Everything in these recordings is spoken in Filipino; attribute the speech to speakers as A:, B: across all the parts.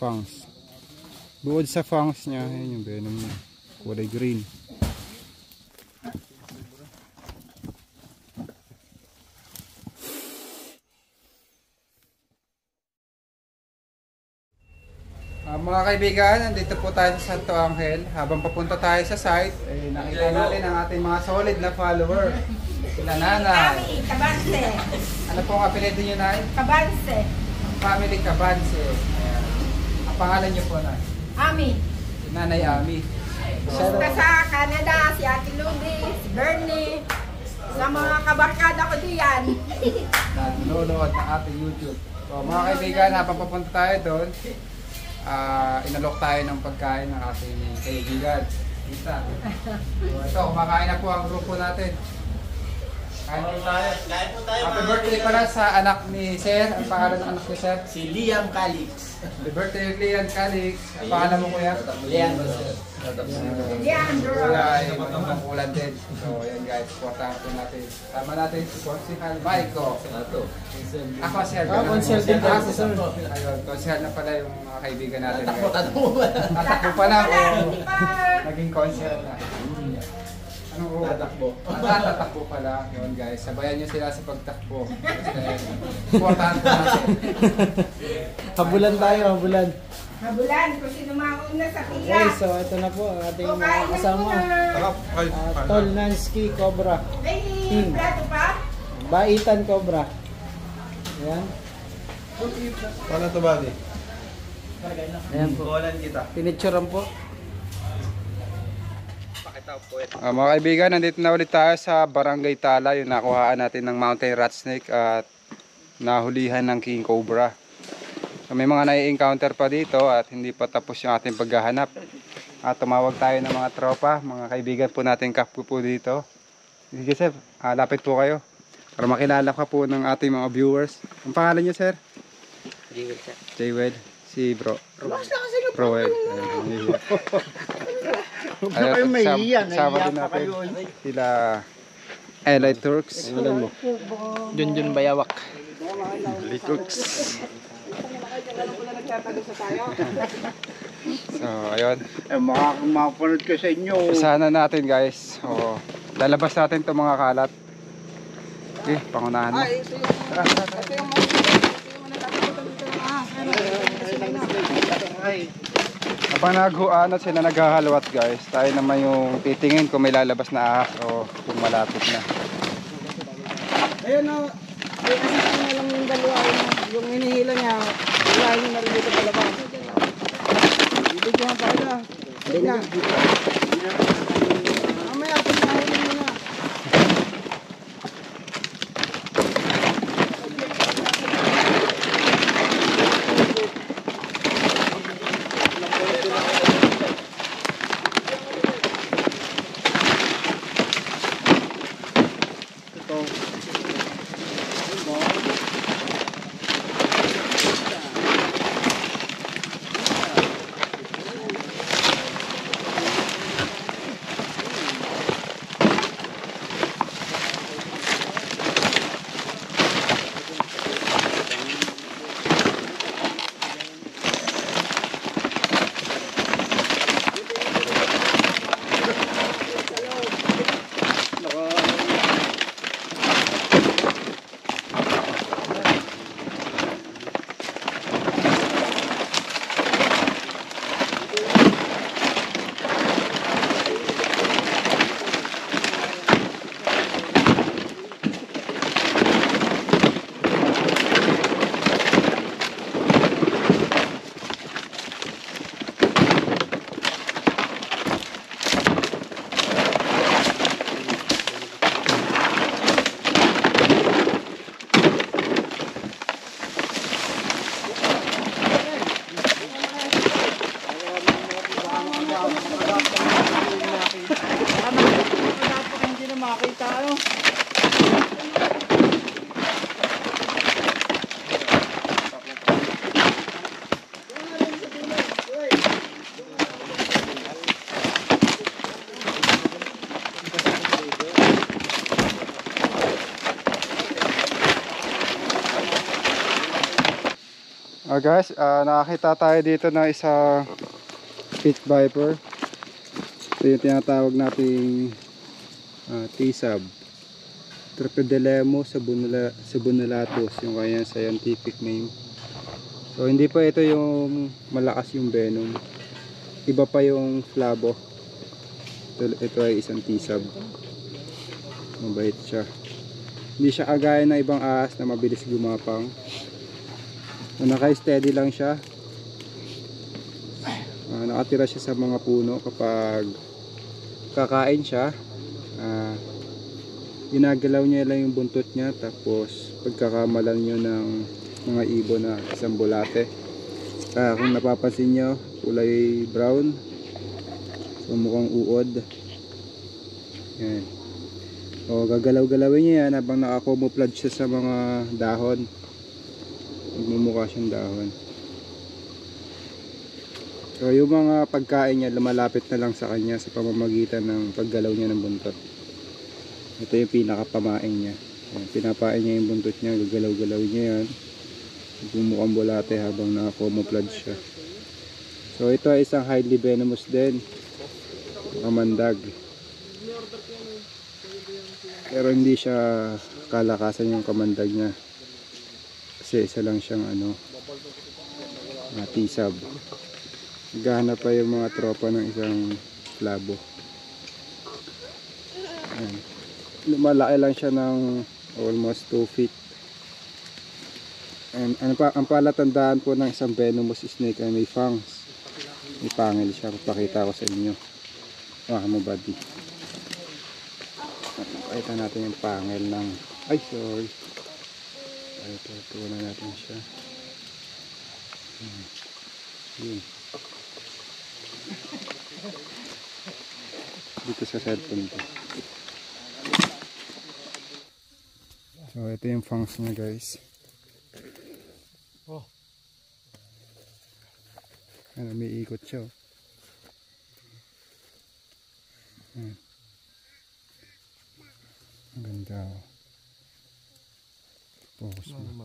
A: fangs. Bukod sa fangs niya, yun yung venom niya. Kulay green. Mga kaibigan, nandito po tayo sa Santo Angel. Habang papunta tayo sa site, nakita natin ang ating mga solid na follower. Sila nanay.
B: Ami, Cabanse.
A: Ano po ang apelido niyo, Nay?
B: Cabanse.
A: Family Cabanse. Ayan. Ang pangalan niyo po, Nay?
B: Ami.
A: Nanay Ami.
B: Pumunta sa Canada, si Ate Luby, si Bernie. Sa mga kabarkada ko diyan.
A: Nanonood ng ating YouTube. So, mga kaibigan, habang papunta tayo doon, inalok tayo ng pagkain ng ating kaibigan. Isa. So, ito, kumakain na po ang grupo natin. Kain po tayo. Happy birthday pala sa anak ni Sir. Ang pangalan ng anak ni Sir?
C: Si Liam Calix.
A: Happy birthday, Liam Calix. Ang pangalan mo, kuya?
C: Leandro.
B: Leandro.
A: Wala ay magkukulan din. So, yan guys, supportahan po natin. Tama natin si Consihal Maiko. Ako, Sir.
C: Consihal din
A: ako,
C: ako, sir.
A: Ayun, Consihal na pala yung mga kaibigan natin.
C: Tatakbo ba?
A: Tatakbo pa lang.
B: Hindi pa.
A: Naging Consihal na. Ano ko?
C: Tatakbo.
A: Tatakbo pala. Yun guys, sabayan nyo sila sa pagtakbo. Supportahan po natin.
C: Habulan tayo, habulan.
B: Mabulan, kung sino mauna sa pila.
C: Okay, so ito na po ang ating
B: O,
C: mga
B: kain na
C: kasama.
B: muna.
C: Tol Nansky Cobra.
B: May plato pa?
C: Baitan Cobra. Ayan.
D: Paano ito, buddy?
C: Ayan po.
D: Buwalan kita.
C: Pinitsuran po.
A: Mga kaibigan, nandito na ulit tayo sa Barangay Tala, yung nakuhaan natin ng mountain rat snake at nahulihan ng king cobra. So, may mga nai-encounter pa dito at hindi pa tapos yung ating paghahanap. At tumawag tayo ng mga tropa, mga kaibigan po natin kapwa po dito. Sige sir, lapit po kayo para makilala ka po ng ating mga viewers. Ang pangalan niyo sir?
C: Jewel sir.
A: Jewel, si bro. Roel.
C: Ay, may iyan.
A: Sama din natin sila Eli Turks.
C: Junjun Bayawak.
A: Eli Turks. So, ayun.
C: Makapanood ko sa inyo.
A: Usahan na natin guys. So, lalabas natin itong mga kalat. Okay, pangunahan na. Tara, tara, tara. Habang naghuano sila naghahalwat guys, tayo naman yung titingin kung may lalabas na ahas o kung malapit na.
C: Ayun o. Ay, kasi na lang yung dalawa. Yung hinihila niya. Hilahin niya na rin dito palabas. Ibig yung pa na. Hindi na. Mamaya, pinahin mo na.
A: Guys, nakakita tayo dito ng isang pit viper. Ito yung tinatawag nating T-sub. Trapedelemo sabunulatus, yung kanyang scientific name. So hindi pa ito yung malakas yung venom. Iba pa yung flavo. Ito ay isang T-sub. Mabait siya. Hindi siya kagaya ng ibang ahas na mabilis gumapang. So, naka-steady lang siya. Nakatira siya sa mga puno kapag kakain siya. Ginagalaw niya lang yung buntot niya, tapos pagkakamalan nyo ng mga ibon na isang bulate. Kung napapansin nyo, kulay brown. So mukhang uod. Yan. O gagalaw-galawin niya yan habang nakacamouflage siya sa mga dahon. Magmumukha siyang dahon. So yung mga pagkain niya lumalapit na lang sa kanya sa pamamagitan ng paggalaw niya ng buntot. Ito yung pinakapamain niya. Yan, pinapain niya yung buntot niya, gagalaw-galaw niya yan. Bumukhang bulate habang naka-camouflage siya. So ito ay isang highly venomous din. Kamandag. Pero hindi siya kalakasan yung kamandag niya. Kasi isa lang siyang T-sub. Naghahanap pa yung mga tropa ng isang flavo. Ayan. Lumalaki lang siya ng almost 2 feet. And ang palatandaan po ng isang venomous snake ay may fangs. May pangil siya. Papakita ko sa inyo. Mo buddy. Pakita natin yung pangil ng sorry. Ito na natin siya. Yun. Dito sa cellphone ko. So ito yung fangs niya guys. May ikot siya. Ang ganda. Focus mo.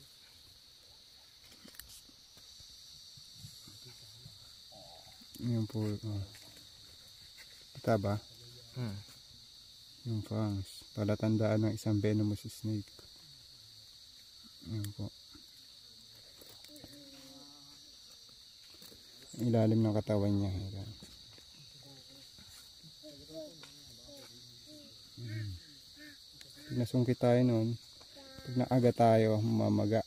A: Yung po. Kita ba? Yung fangs. Palatandaan ng isang venomous snake. Yan po. Ilalim ng katawan niya. Pag nasungkit tayo nun, pag naaga tayo, mamaga.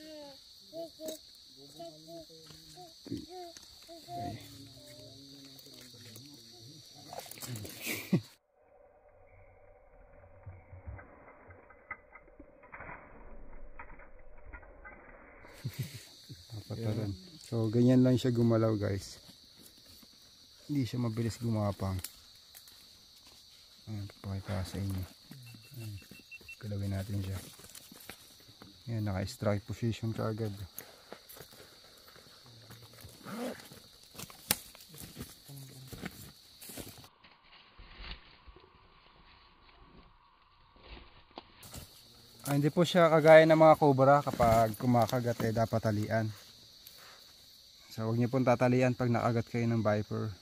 A: Okay. Papatalan. So ganyan lang siya gumalaw guys. Hindi siya mabilis gumapang. Ayan, papakita sa inyo. Ayan, galawin natin siya. Ayan, naka-strike position ka agad. Hindi po siya kagaya ng mga cobra kapag kumakagat dapat talian. So huwag niyo pong tatalian pag nakagat kayo ng viper.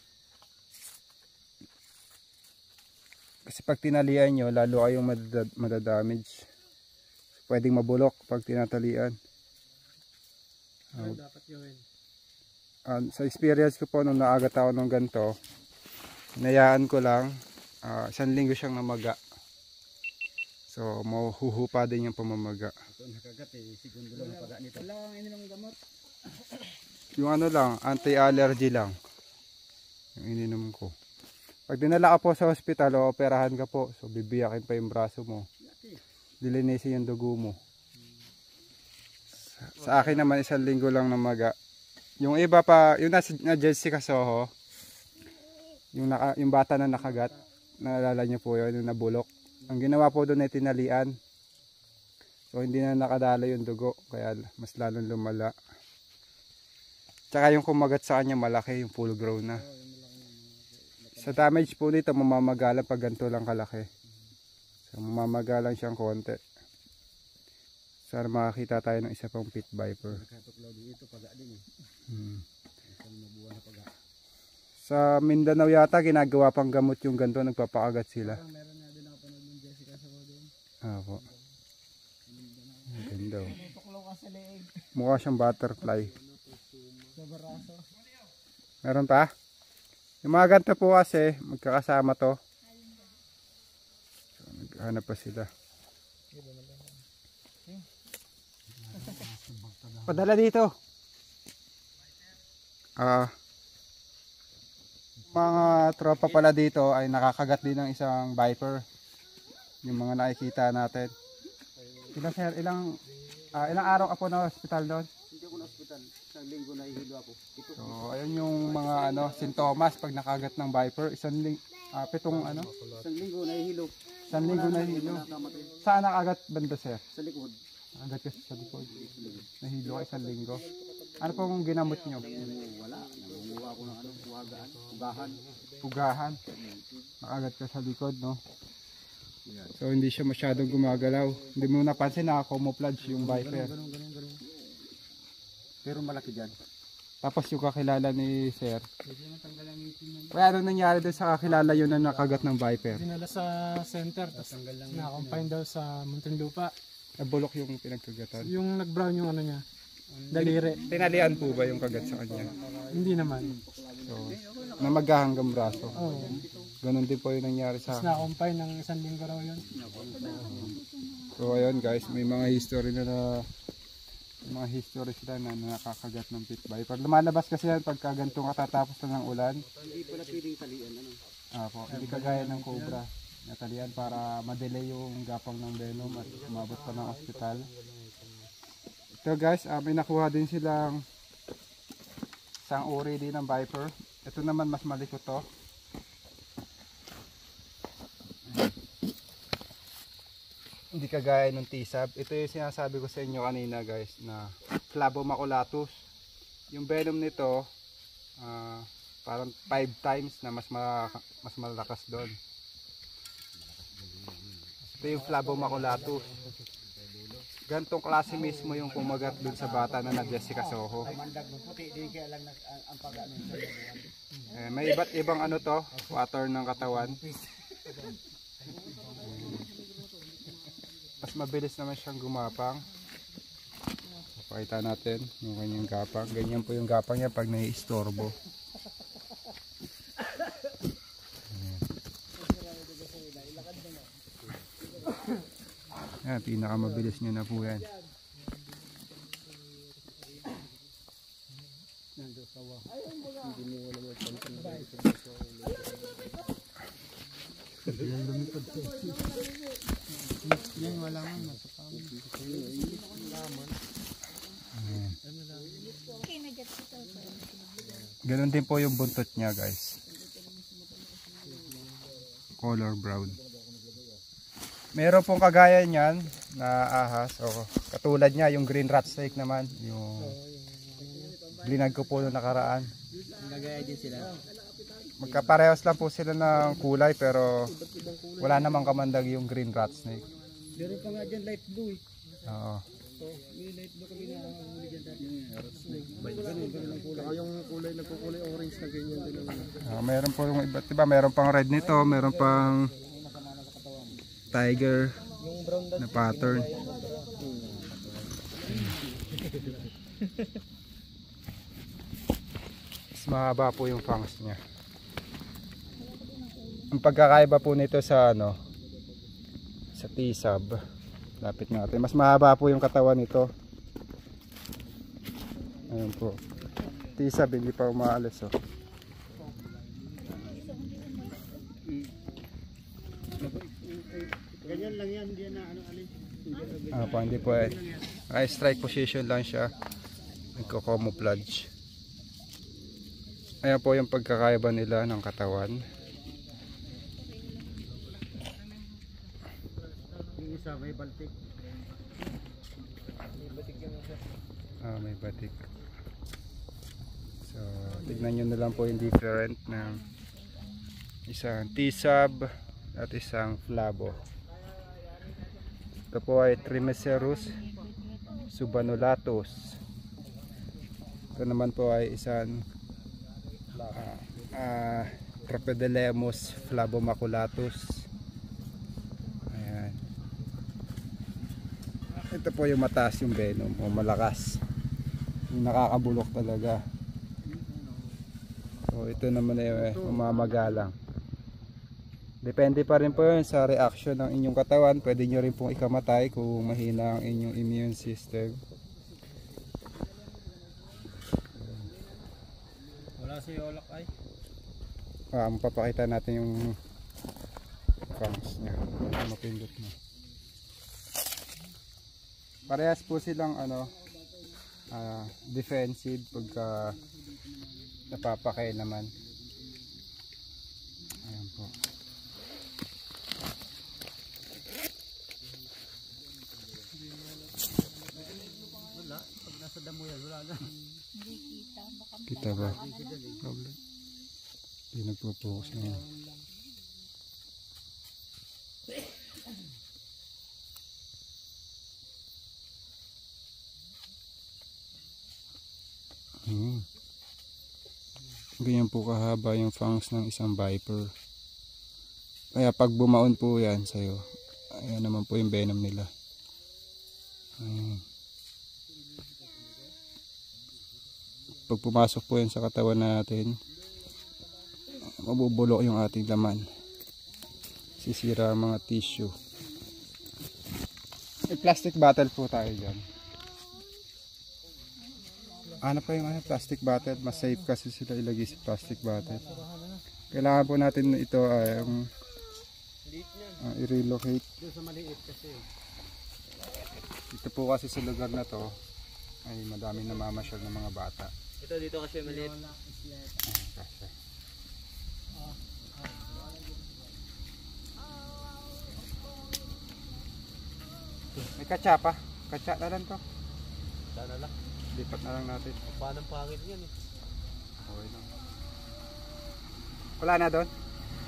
A: Kasi pag tinalian nyo, lalo kayong madadamage. Pwedeng mabulok pag tinatalian.
C: Dapat gawin.
A: Sa experience ko po nung naagat ako ng ganito, hinayaan ko lang, 1 linggo siyang namaga. So mahuhupa din yung pamamaga.
C: Ito nakagat segundo lang ang paga nito. Wala ininom gamot.
A: Yung lang, anti-allergy lang. Yung ininom ko. Pag dinala ka po sa hospital o operahan ka po, so bibiyakin pa yung braso mo. Dilinisin yung dugo mo. Sa akin naman 1 linggo lang namaga. Yung iba pa, yung na Jessica Soho, yung bata na nakagat, naalala niyo po yun, yung nabulok. Ang ginawa po doon ay tinalian. So hindi na nakadalo yung dugo, kaya mas lalong lumala. Tsaka yung kumagat sa kanya malaki, yung full grown na. Sa damage po dito, mamamagalan pag ganito lang kalaki. So mamamagalan siyang konti. Sana makakita tayo ng isa pang pit viper.
C: Katuklaw din ito, paga din eh. Isang mabuhay na paga.
A: Sa Mindanao yata ginagawa pang gamot yung ganito, nagpapakagat sila.
C: Meron nga din ako panood ng Jessica sa doon.
A: Apo. Ang ganda oh.
C: Tuklaw ka sa leeg.
A: Mukha siyang butterfly.
C: Sa baraso.
A: Meron pa? Yung mga ganito po kasi magkakasama to. So, naghanap pa sila. Padala dito. Mga tropa pala dito ay nakakagat din ng isang viper. Yung mga nakikita natin. Ilang araw ka po na hospital doon?
C: Hindi ako na hospital. Isang linggo na ihilo ako.
A: So, ayun yung mga sintomas pag nakagat ng viper. Isang
C: linggo na ihilo.
A: Isang linggo na hilo. Saan nakagat banda, sir?
C: Sa likod.
A: Nakagat kasi sa likod. Nahilo ka isang linggo. Ano pong ginamot nyo?
C: Wala. Nangunguha ako ng ugahan.
A: Pugahan. Nakagat ka sa likod, no? So hindi siya masyadong gumagalaw. Hindi mo napansin na camouflage yung viper.
C: Ganun. Pero malaki dyan.
A: Tapos yung kakilala ni sir. Kaya ano nangyari doon sa kakilala yun na nakagat ng viper?
E: Dinala sa center, tapos na-confine daw sa Muntinlupa.
A: Nabulok yung pinagkagatan.
E: Yung nag-brown yung ano niya, daliri.
A: Tinalian po ba yung kagat sa kanya?
E: Hindi naman.
A: So, namagga hanggang braso.
E: Oo.
A: Ganun din po yung nangyari sa
E: Tapos na-confine ng 1 linggo raw yun.
A: So ayun guys, may mga history sila na nakakagat ng pit viper. Lumalabas kasi yan pagka ganitong katatapos na ng ulan.
C: Hindi pala pwedeng talian.
A: Hindi kagaya ng cobra. Natalian para ma-delay yung gapang ng venom at umabot pa ng ospital. Ito guys, may nakuha din silang isang uri din ng viper. Ito naman mas malikot to. Hindi kagaya ng T-sab. Ito yung sinasabi ko sa inyo kanina guys na Flavomaculatus. Yung venom nito parang 5 times na mas malakas doon. Ito yung Flavomaculatus. Gantong klase mismo yung kumagat doon sa bata na Jessica Soho. May iba't ibang pattern ng katawan. Mas mabilis naman siyang gumapang. Pakita natin yung kanyang gapang. Ganyan po yung gapang niya pag nai-istorbo. Yan, pinakamabilis niya na po yan.
E: Yan, wala man.
A: Ganon din po yung buntot niya guys. Color brown. Meron pong kagaya niyan na ahas. Katulad niya yung green rat snake naman. Yung blinag ko po noong nakaraan.
C: Nagaya din sila.
A: Magkaparehas lang po sila ng kulay pero wala namang kamandag yung green rat snake.
C: Meron pa nga dyan light blue eh.
A: Oo.
C: May light blue kami na huli dyan dati. Ganun ang kulay. Yung kulay nagkukulay orange na ganyan din.
A: Meron po yung iba't iba. Meron pang red nito. Meron pang tiger na pattern. Mas mahaba po yung fangs niya. Ang pagkakaiba po nito sa sa T-sab. Lapit natin. Mas mahaba po yung katawan nito. Ayun po. T-sab hindi pa umaalis
C: Ganyan lang yan, hindi na alin.
A: hindi po strike position lang siya. Nagko-camouflage. Ayan po yung pagkakaiba nila ng katawan.
C: Yung isa may baltik.
A: May batik. So, tignan nyo na lang po yung different ng isang T-sab at isang Flavo. Ito po ay Trimecerus subannulatus. Ito naman po ay isang Tropidelemus flavomaculatus. Ayan. Ito po yung mataas yung venom o malakas. Yung nakakabulok talaga. So ito naman ay umamagalang. Depende pa rin po yun sa reaction ng inyong katawan. Pwede nyo rin pong ikamatay kung mahina ang inyong immune system.
C: Wala si Olak ay.
A: Mapapakita natin yung fangs niya. Mapindot na. Parehas po silang defensive pagka napapakay naman. Ayan po.
C: Wala. Pag nasa damo yan, wala na.
A: Kita ba? Hindi nagpo-focus na. Ganyan po kahaba yung fangs ng isang viper. Kaya pag bumaon po yan sa'yo, ayan naman po yung venom nila. Ayan. Pag pumasok po yan sa katawan natin, mabubulok yung ating laman. Sisira ang mga tissue. May plastic bottle po tayo dyan. Ano pa yung plastic bottle? Mas safe kasi sila ilagay sa plastic bottle. Kailangan po natin ito ay i-relocate. Ito po kasi sa lugar na to ay madaming namamasyal ng mga bata.
C: Ito dito kasi maliit.
A: May katsa pa. Katsa na lang to.
C: Sana lang.
A: Lipat na lang natin.
C: Paano pangit yan eh.
A: Okay lang. Wala na doon?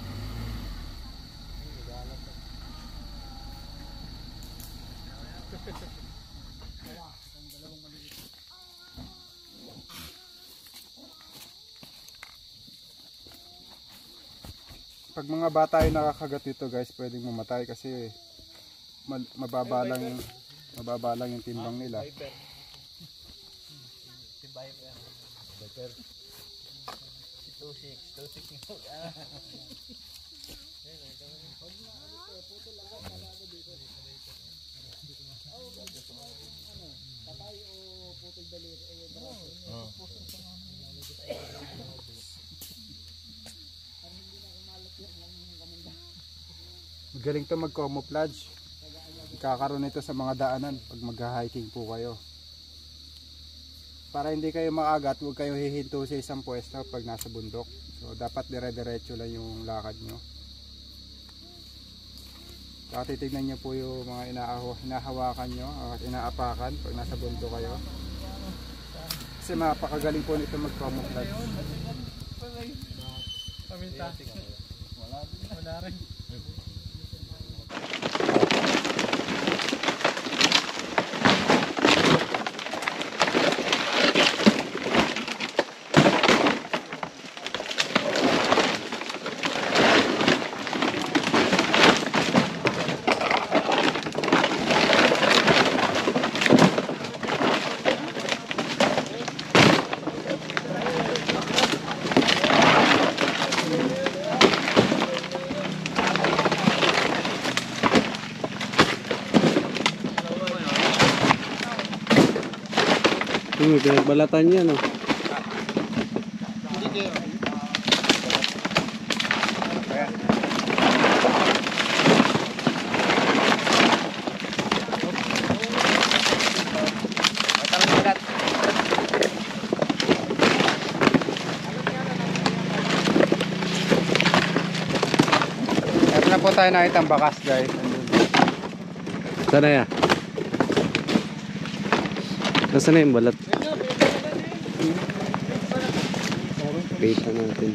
A: Pag mga bata ay nakakagat dito guys, pwedeng mamatay kasi mababa lang yung timbang nila.
C: Viper. 26
A: Magaling to mag-camouflage. Kakaroon ito sa mga daanan pag mag-hiking po kayo. Para hindi kayo maagat, huwag kayo hihinto sa isang pwesto pag nasa bundok. So dapat dire-diretso lang yung lakad nyo. Saka titignan nyo po yung mga hinahawakan nyo at inaapakan pag nasa bundok kayo. Kasi mapakagaling po nito mag-camouflage.
E: Paminta. Wala rin.
C: Pinagbalatan niya no.
A: Meron na po tayo nakitang bakas guys.
C: Sana ya? Nasaan na yung balat? Kita natin.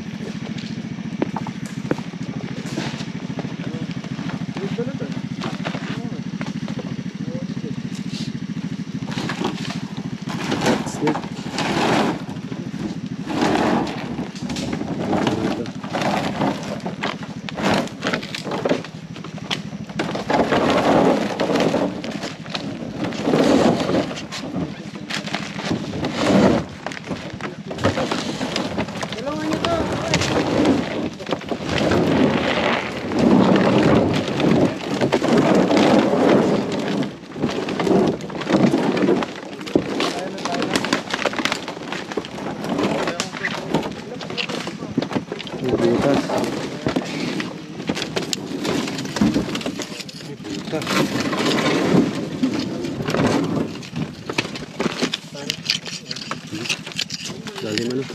A: butas. Butas.
D: Lalim ano?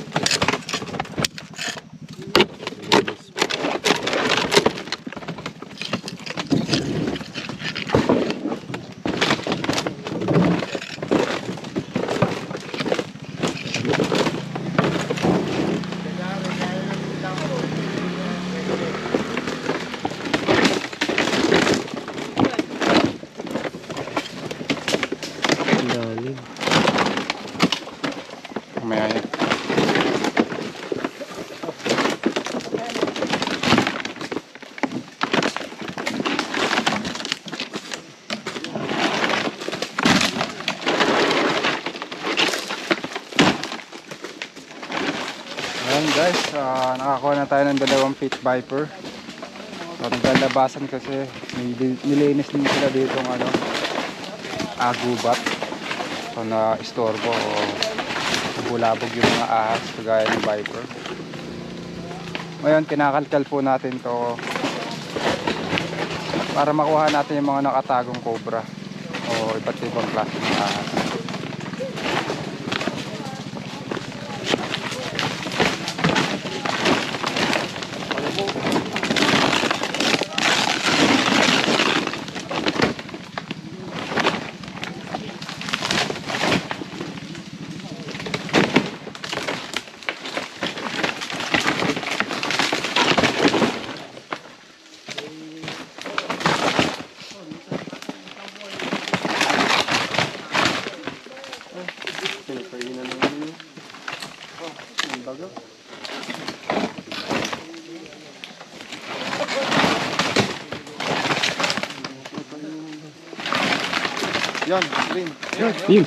D: Lalim.
A: Mamaya yan. Ayan guys, nakakuha na tayo ng 2 pit viper. So, naglalabasan kasi may nilinis din sila dito ng gubat. So na istorbo o bulabog yung mga ahas kagaya ng viper. Ngayon kinakalkal po natin to para makuha natin yung mga nakatagong cobra o iba't ibang klase ng ahas. Yan, green.
D: Yun.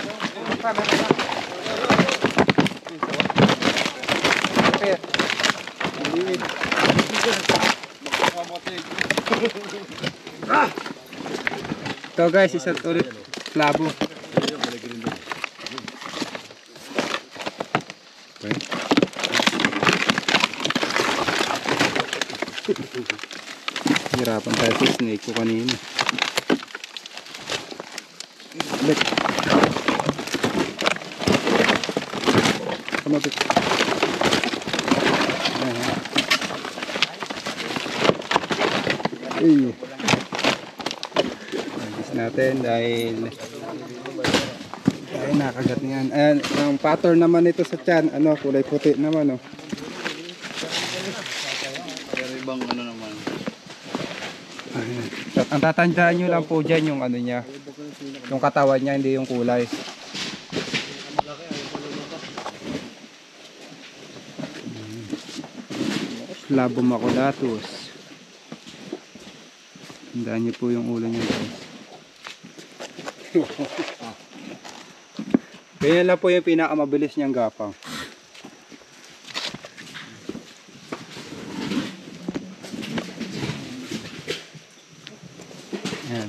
A: Ito guys, isa ulit labo. Hirapan tayo sa snake ko kanina. Balik. Kamabit. Ay. Agis natin dahil nakagat niyan. Ayan, ang pattern naman ito sa tiyan, kulay puti naman,
D: Pero ibang naman.
A: Ayan. Ang tatandaan nyo lang po dyan yung niya. Yung katawan niya, hindi yung kulay. Labo maculatus. Tandaan niyo po yung ulo niya guys. Ganyan lang po yung pinakamabilis niyang gapang. Ayan.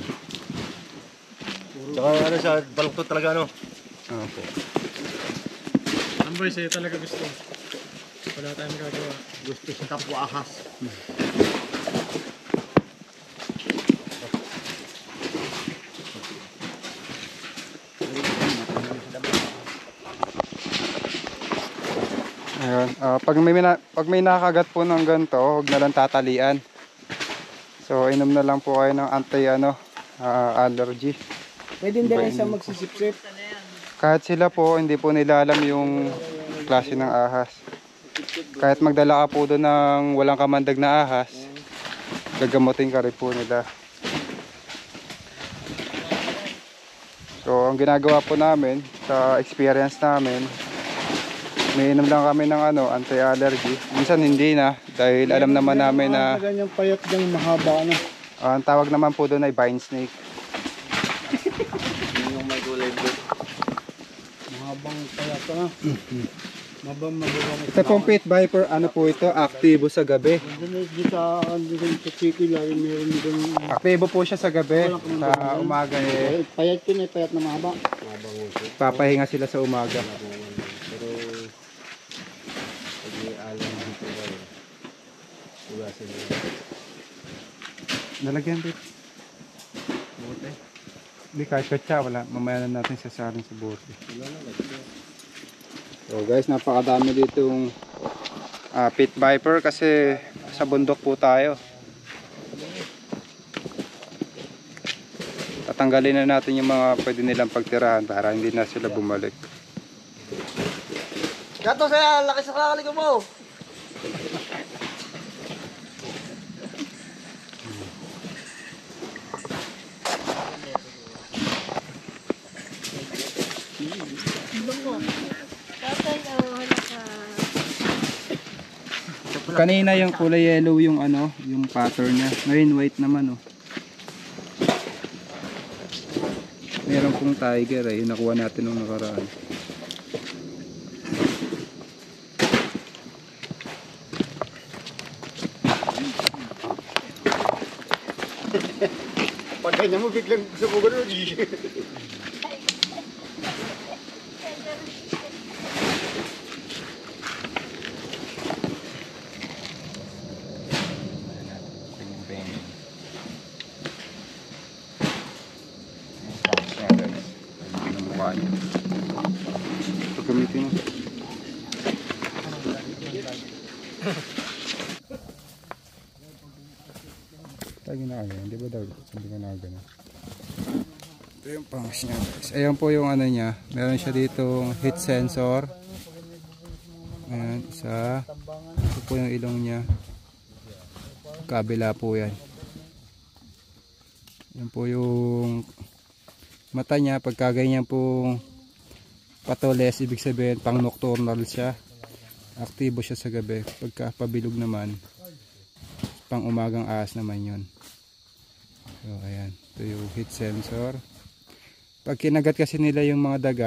D: Tsaka sa baluktot talaga
A: Opo.
E: Ang boy, sa'yo talaga gusto. Wala tayong gagawa.
D: Gusto sa kapwa ahas.
A: Ayun. Pag may nakagat po ng ganito, huwag na lang tatalian. So inom na lang po kayo ng anti-allergy.
C: Pwede din rin siya magsisip-sip.
A: Kahit sila po, hindi po nila alam yung klase ng ahas. Kahit magdala ka po doon ng walang kamandag na ahas, gagamutin ka rin po nila. So ang ginagawa po namin, sa experience namin, may inom lang kami ng anti-allergy. Minsan hindi na, dahil alam naman namin na
C: Ganyang payat ng mahaba
A: ang tawag naman po doon ay vine snake.
D: Yung may kulay blue.
C: Mahabang payat Mabang magawang
A: Ito pong pit viper, po ito, aktibo sa gabi.
C: Dito sa Chiki lagi meron din.
A: Aktibo po siya sa gabi, sa umaga
C: Payat yun payat na mahaba.
A: papahinga sila sa umaga.
D: Pero pag may alam dito Ugasan niya.
A: Nalagyan dito.
D: Bote.
A: Hindi kahit katsa, wala. Mamaya na natin sasalin sa bote.
D: Wala na, let's
A: So guys, napakadami dito yung pit viper kasi sa bundok po tayo. Tatanggalin na natin yung mga pwede nilang pagtirahan para hindi na sila bumalik.
C: Gato saya, laki sa kakaligo mo.
A: Kanina yung kulay yellow yung ano, yung pattern niya. Ngayon white naman oh. Meron pong tiger eh, nakuha natin nung nakaraan.
D: Pag ganyan mo, biglang gusto mo gano'n.
A: Gamitin mo. Tayo ginagawa, di ba daw? Sabi ko na gano'n. Ito yung pangs niya guys. Ayan po yung ano niya. Meron siya dito heat sensor. Ayan, isa. Ito po yung ilong niya. Kabila po yan. Yan po yung mata niya. Pagka ganyan po patules, ibig sabihin pang nocturnal siya. Aktibo siya sa gabi. Pagka pabilog naman, pang umagang ahas naman yun. So ayan, ito yung heat sensor. Pag kinagat kasi nila yung mga daga,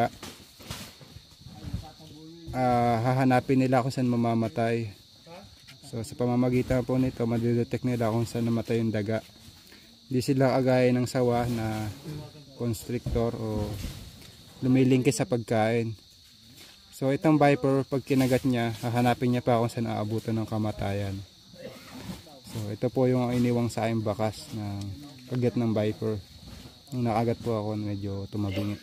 A: hahanapin nila kung saan mamamatay. So sa pamamagitan po nito, madidetect nila kung saan namatay yung daga. Hindi sila kagaya ng sawa na constrictor o lumilingkis sa pagkain. So itong viper, pag kinagat niya, hahanapin niya pa kung saan aabutan ng kamatayan. So ito po yung iniwang sa aking bakas na kagat ng viper. Nung nakagat po ako, medyo tumabingi.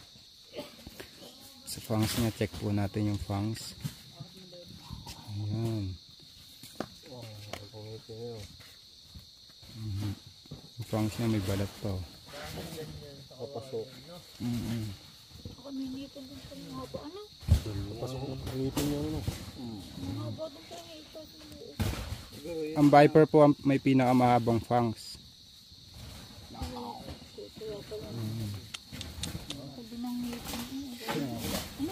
A: Sa fangs niya, check po natin yung fangs. Ayan. Yung fangs niya may balat pa.
D: Kapasok.
F: Ako ninipon din sa mga po. Ano?
D: Kapasok ng ngipin niya, ano?
F: Mga ba doon sa ito?
A: Ang viper po may pinakamahabang fangs.
F: Sabi ng ngipin. Ano?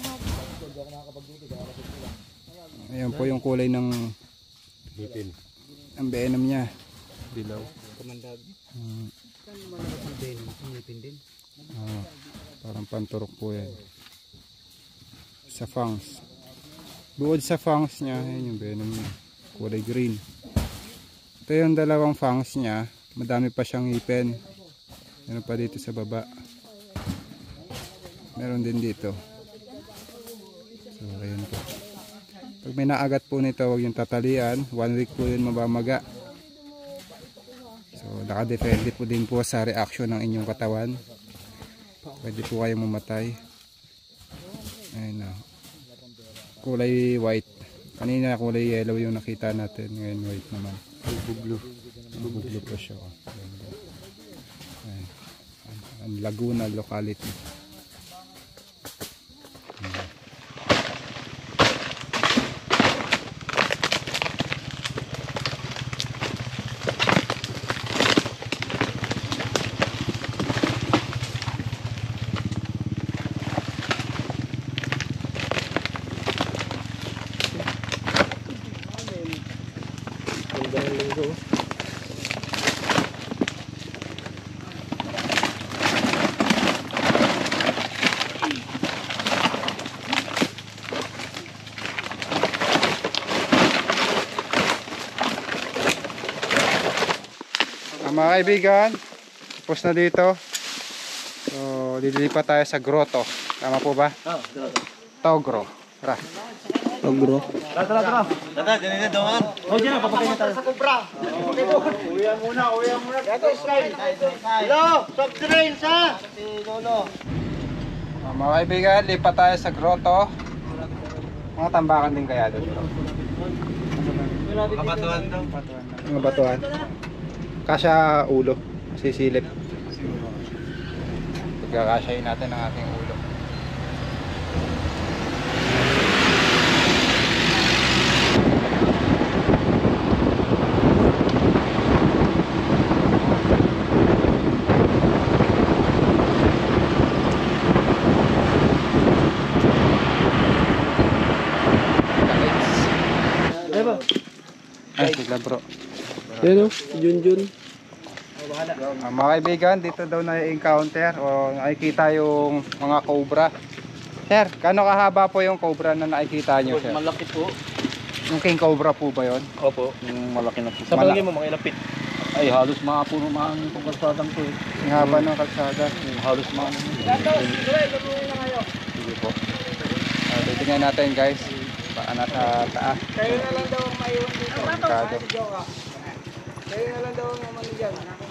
A: Ayan po yung kulay ng
D: Ngipin.
A: ang venom niya. Dilaw.
C: Kamandag. Ngipin din.
A: Parang panturok po yan. Sa fangs. Buod sa fangs niya, ayan yung venom niya. Kulay green. Ito yung dalawang fangs niya. Madami pa siyang ngipin. Meron pa dito sa baba. Meron din dito. So ayun po. Pag may naagat po nito, huwag yung tatalian. 1 week po yun mabamaga. So nakadepende po din po sa reaction ng inyong katawan. Pwede po kayong mamatay. Ayun na. Kulay white. Kanina kulay yellow yung nakita natin. Ngayon white naman. Buglo. Buglo po siya. Ang Laguna locality. Mga kaibigan, tapos na dito. So, lilipat tayo sa grotto. Tama po ba?
D: Ah, grabe.
A: Togro. Tara.
C: Agro.
A: Mga kaibigan, lipat tayo sa grotto. Mga tambakan din kaya doon. Mga batuhan. Kasya ulo. Sisilip. Pagkakasyahin natin ang ating ulo. Ay, sila bro.
C: Yan o, Junjun.
A: Mga kaibigan, dito daw na-encounter o nakikita yung mga cobra. Sir, kano kahaba po yung cobra na nakikita nyo, sir?
C: Malaki po.
A: Yung king cobra po ba yun?
C: Opo, yung malaki na po.
A: Sa palagay
C: mo, mga ilapit. Ay, halos mga puno mga itong kalsadang to eh.
A: Yung haba ng kalsada.
C: Halos mga
A: Sige po. Titingnan natin guys. Baka nasa taas.
C: Kayo na lang daw ang maiwan dito.
A: Delikado.
C: Kayo na lang daw ang umano dyan.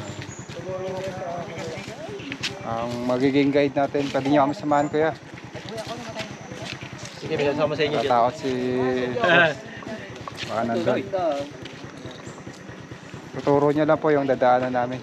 A: Ang magiging guide natin. Pwede nyo kami samahan kuya.
C: Sige, may kasama sa inyo dyan.
A: Tatakot si boss. Baka nandun. Tuturo nyo lang po yung dadaanan namin.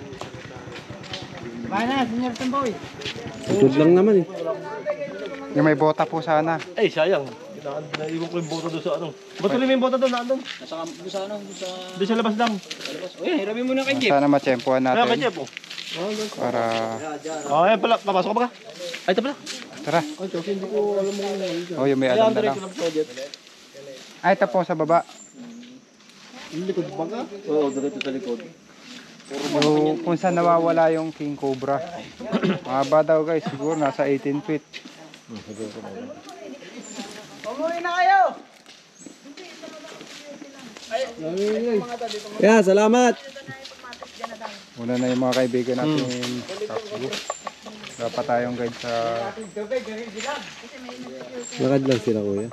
C: Mana, Senior Tamboy. Tutod lang naman eh.
A: Yung may bota po sana.
C: Ay, sayang. Naiwan ko yung bota doon sa ano. Ba't tuloy mo yung bota doon? Nandun? Doon sa labas lang. Uy, hiramin mo na kay Jeff.
A: Sana matsyempohan
C: Kaya kay
A: natin.
C: Jeff oh.
A: Para...
C: Oh, ayan pala. Papasok ka ba ka? Ay, ito pala.
A: Tara.
C: Ay, kasi hindi ko alam mo yun.
A: Oh, yung may alam na lang. Ay, ito po sa baba.
C: Yung likod ba ka? Oo, dito sa likod.
A: Yung kung saan nawawala yung king cobra. Mahaba daw guys, siguro nasa 18 feet.
C: Umuwi na kayo! Kaya, salamat!
A: Una na yung mga kaibigan natin takbo. Dapat tayong guide sa...
C: Lakad lang sila kuya.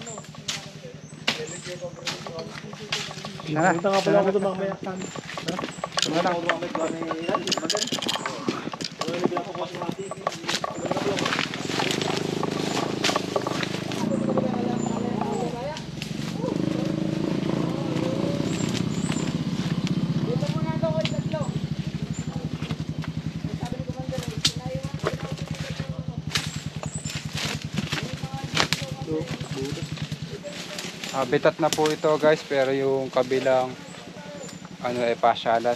A: Tara,
C: Punta nga pala ako doon mamaya.
A: tara lang. Habitat na po ito guys, pero yung kabilang ano ay pasyalan.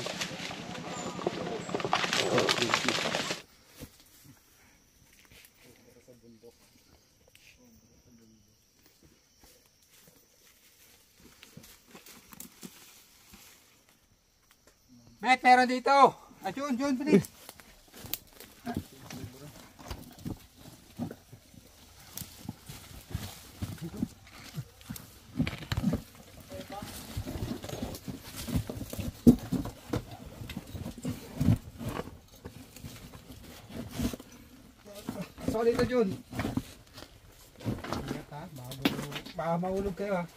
A: Bet, meron dito. Jun, bilis. Sorry dito, Jun. Baka mahulog kayo ha.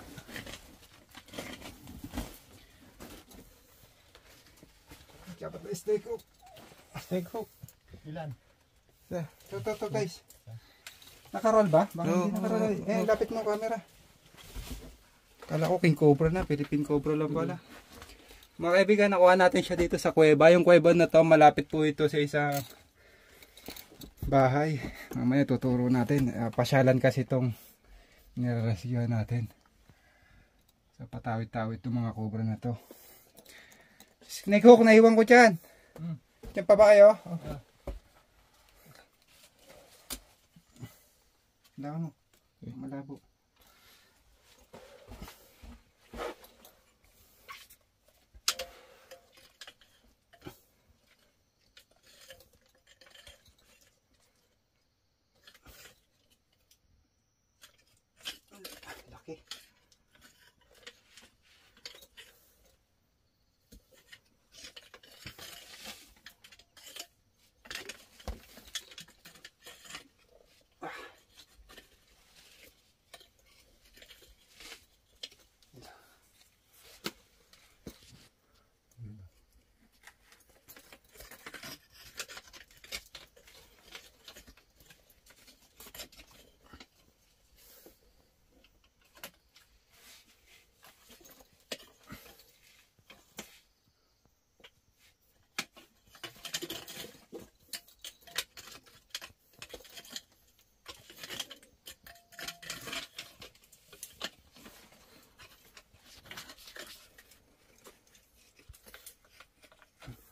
A: Dapat na stay hook. Stay hook.
D: Ilan?
A: Ito guys. Nakaroll ba? Baka hindi nakaroll. Lapit mo camera. Kala ko king cobra na. Philippine cobra lang pala. Mga kaibigan, nakuha natin siya dito sa kuweba. Yung kuweba na to, malapit po ito sa isang bahay. Mamaya tuturo natin. Pasyalan kasi itong nirarescuehan natin. Sa patawid-tawid itong mga cobra na to. Snake hook, naiwan ko dyan. Diyan pa ba kayo? Malabo. Malabo. Laki.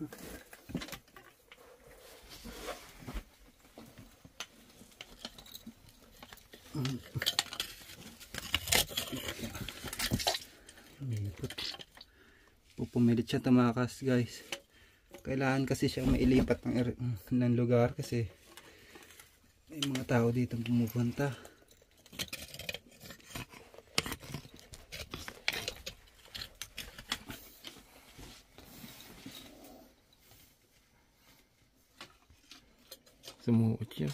A: Pupumilit siya tumakas guys. Kailangan kasi siya mailipat ng lugar kasi may mga tao dito pumupunta.
E: Sumuot siya.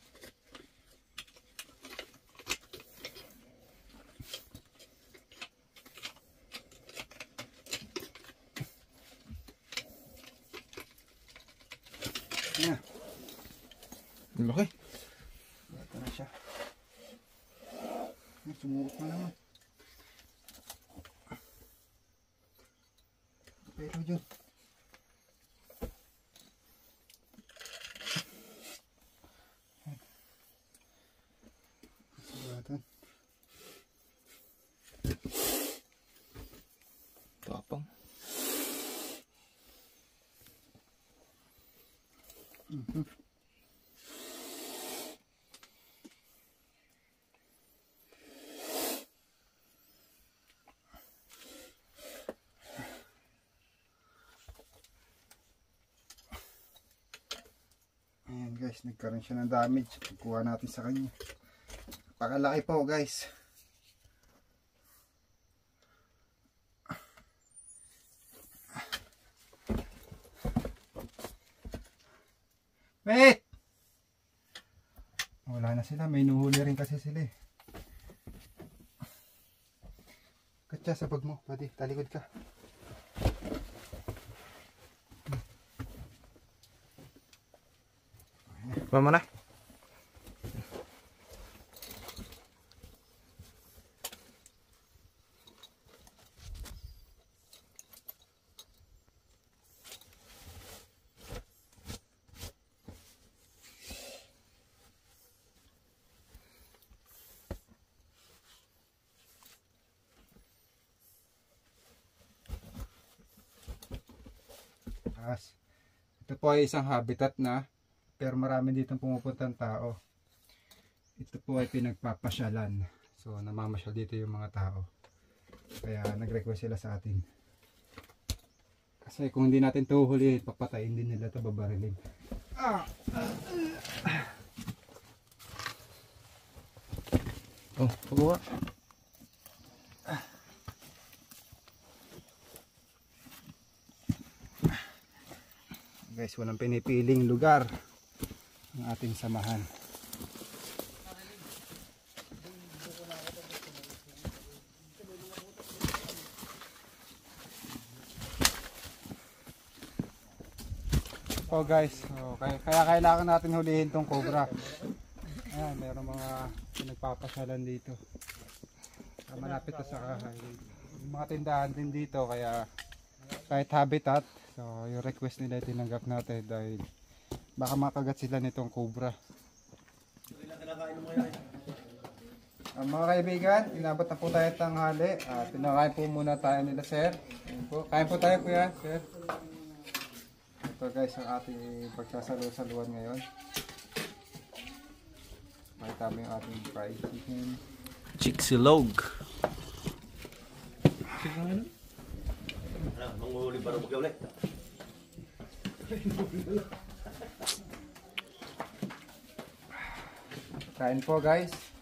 A: Yeah.
E: Laki.
A: Ito na siya. Sumuot na naman. Pero yun. Sugatan.
E: Tapang.
A: Ayan guys, nagkaroon siya ng damage. Kuha natin sa kanya. Pakalaki po guys. Wait! Wala na sila, may nuhuli rin kasi sila eh. Katya sa bag mo, pwede, talikod ka.
E: Mama na.
A: Ito po ay isang habitat na pero marami ditong pumupuntang tao. Ito po ay pinagpapasyalan. So namamasyal dito yung mga tao. Kaya nag-request sila sa atin. Kasi kung hindi natin ito huli, papatayin din nila ito, babarilin.
E: Oh, pagbuka.
A: Guys, walang pinipiling lugar ang ating samahan. Oh guys, kaya kailangan natin hulihin tong cobra. Ayan, mayroong mga nagpapasyalan dito. Malapit na sa highway. Yung mga tindahan din dito, kaya kahit habitat, so yung request nila tinanggap natin dahil baka makagat sila nitong cobra. Mga kaibigan, inabot na po tayo tanghali. Pinakain po muna tayo nila sir. Kain po tayo kuya, sir. Ito guys ang ating pagsasalu-saluan ngayon. Makita mo yung ating fried chicken.
E: Chicxulog.
D: Manghuli para mag-ulit.
A: Kain po guys.